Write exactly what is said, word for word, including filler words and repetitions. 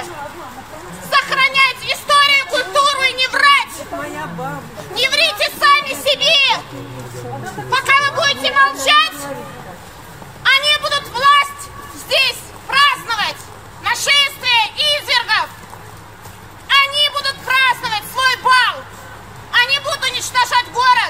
сохранять историю, культуру и не врать. Не врите сами себе. Пока вы будете молчать, они будут власть здесь праздновать нашествие извергов. Они будут праздновать свой бал. Они будут уничтожать город.